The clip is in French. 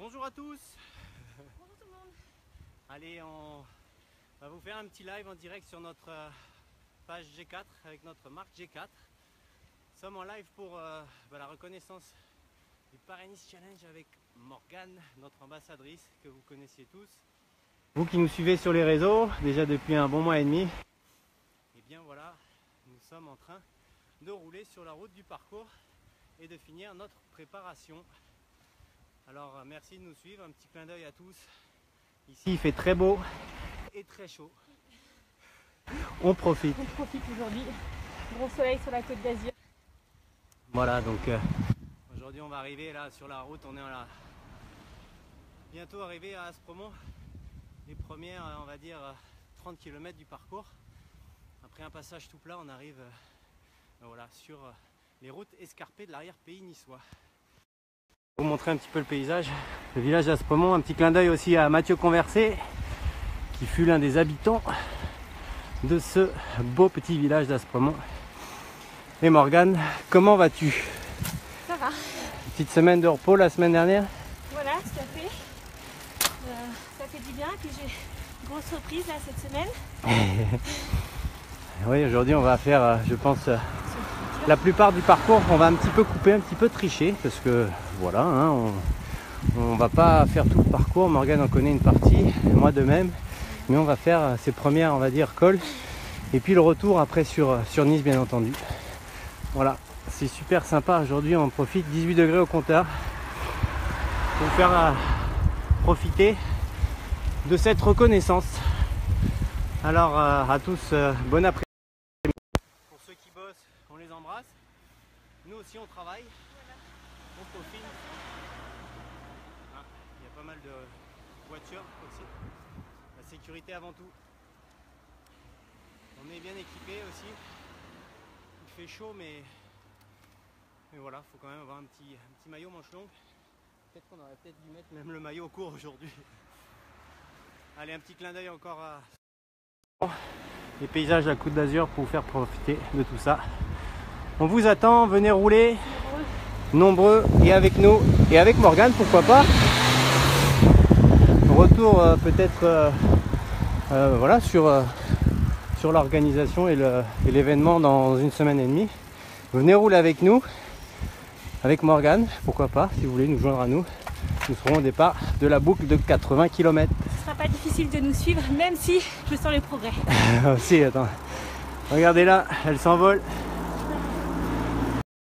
Bonjour à tous. Bonjour tout le monde. Allez, on va vous faire un petit live en direct sur notre page G4 avec notre marque G4. Nous sommes en live pour la reconnaissance du Paris Challenge avec Morgane, notre ambassadrice que vous connaissiez tous. Vous qui nous suivez sur les réseaux déjà depuis un bon mois et demi, et bien voilà, nous sommes en train de rouler sur la route du parcours et de finir notre préparation. Alors merci de nous suivre, un petit clin d'œil à tous. Ici il fait très beau et très chaud. On profite. On profite aujourd'hui. Gros soleil sur la côte d'Azur. Voilà, donc aujourd'hui on va arriver là sur la route, on est bientôt arrivé à Aspremont. Les premières, on va dire 30 km du parcours. Après un passage tout plat, on arrive voilà, sur les routes escarpées de l'arrière-pays niçois. Pour vous montrer un petit peu le paysage, le village d'Aspremont, un petit clin d'œil aussi à Mathieu Conversé, qui fut l'un des habitants de ce beau petit village d'Aspremont. Et Morgane, comment vas-tu? Ça va. Petite semaine de repos la semaine dernière? Voilà, tout à fait. Ça fait du bien. Puis j'ai une grosse surprise là cette semaine. Oui, aujourd'hui on va faire, je pense, la plupart du parcours, on va un petit peu couper, un petit peu tricher, parce que voilà, hein, on va pas faire tout le parcours. Morgane en connaît une partie, moi de même, mais on va faire ces premières, on va dire, cols, et puis le retour après sur Nice, bien entendu. Voilà, c'est super sympa. Aujourd'hui on profite, 18 degrés au compteur, pour vous faire profiter de cette reconnaissance. Alors à tous, bon après-midi. Pour ceux qui bossent, on les embrasse. Nous aussi on travaille. Voilà. On profite. Il y a pas mal de voitures aussi. La sécurité avant tout. On est bien équipé aussi. Il fait chaud, mais voilà, il faut quand même avoir un petit maillot manche longue. Peut-être qu'on aurait peut-être dû mettre même le maillot court aujourd'hui. Allez, un petit clin d'œil encore à les paysages de la Côte d'Azur pour vous faire profiter de tout ça. On vous attend, venez rouler nombreux et avec nous et avec Morgane, pourquoi pas. Retour peut-être voilà, sur l'organisation et l'événement dans une semaine et demie. Venez rouler avec nous, avec Morgane, pourquoi pas, si vous voulez nous joindre à nous. Nous serons au départ de la boucle de 80 km. Ce sera pas difficile de nous suivre, même si je sens les progrès. Si, attends. Regardez là, elle s'envole.